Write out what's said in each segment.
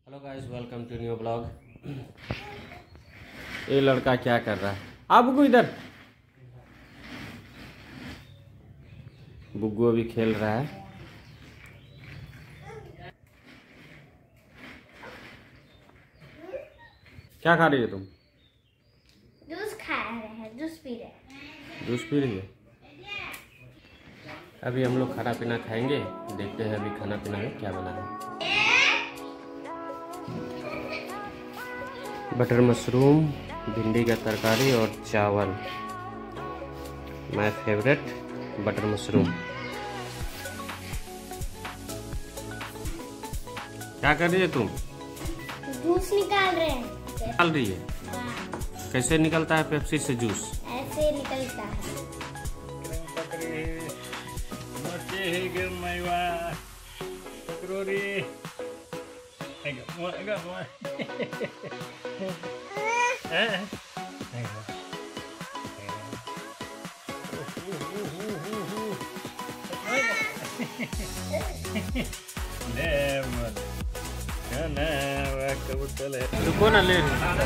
Hello guys, welcome to new blog. ये लड़का क्या कर रहा है? आ बुग्गू इधर। बुग्गू अभी खेल रहा है। क्या खा रही है तुम? जूस खा रहे हैं, जूस पी रहे हैं। जूस पी रही है। अभी हम लोग खाना पीना खाएंगे, देखते हैं अभी खाना पीना में क्या बना है। बटर मशरूम, भिंडी का तरकारी और चावल। My favourite butter mushroom. क्या कर रही है तुम? जूस निकाल रहे हैं। निकाल रही है? हाँ। कैसे निकलता है पेप्सी से जूस? ऐसे निकलता है। रुको ना, ले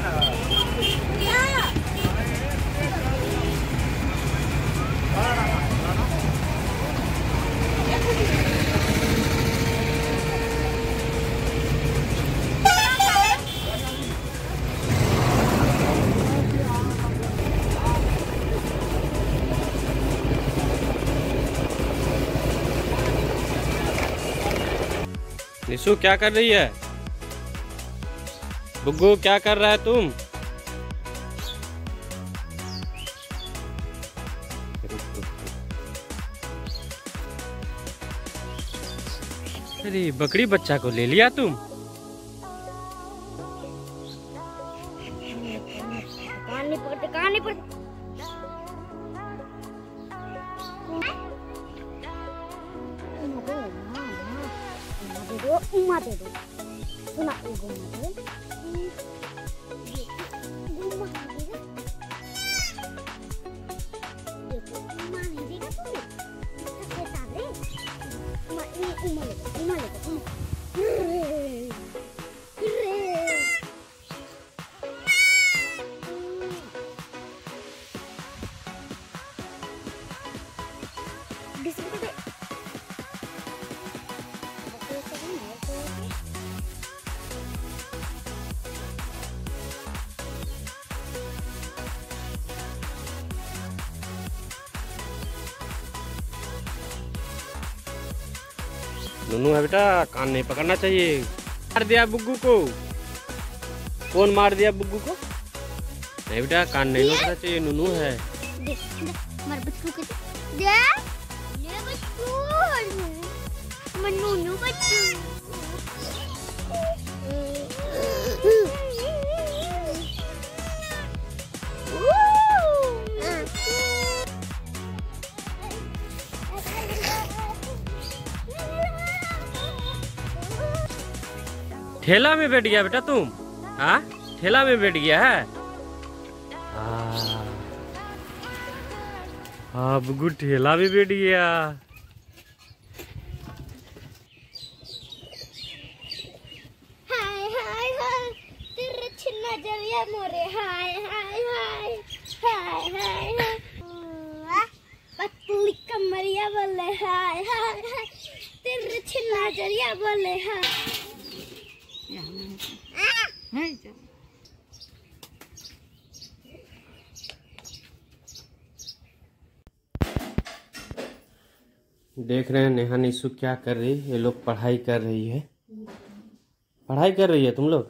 निशु, क्या कर रही है? बुग्गू, क्या कर रहा है तुम? अरे बकरी बच्चा को ले लिया तुम? कहानी पर उमा दे दो। सुना एगो दे। देखो उमा नहीं देगा तुम। इससे सामने उमा ले तुम। नुनू है बेटा, कान नहीं पकड़ना चाहिए। मार दिया बुग्गू को। कौन मार दिया बुग्गू को? नहीं बेटा, कान नहीं पकड़ना चाहिए, नुनू है। मर बच्चू के दे ले बच्चू नुनू बच्चू। ठेला में बैठ गया बेटा तुम? हाँ, ठेला में बैठ गया है। हाँ बुग्गू, ठेला में बैठ गया। हाय हाय हाय तेरे छिन्ना जरिया मोरे। हाय हाय हाय हाय हाय हाय पतली कमरिया बोले। हाय हाय हाय तेरे छिन्ना जरिया बोले। हाय देख रहे हैं नेहा निशु क्या कर रही है। ये लोग पढ़ाई कर रही है। पढ़ाई कर रही है तुम लोग?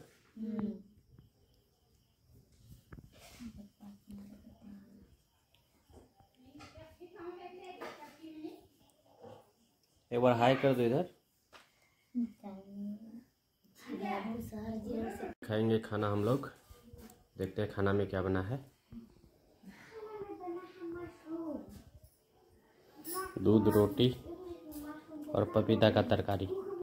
एक बार हाई कर दो इधर। खाएंगे खाना हम लोग, देखते हैं खाना में क्या बना है। दूध, रोटी और पपीता का तरकारी।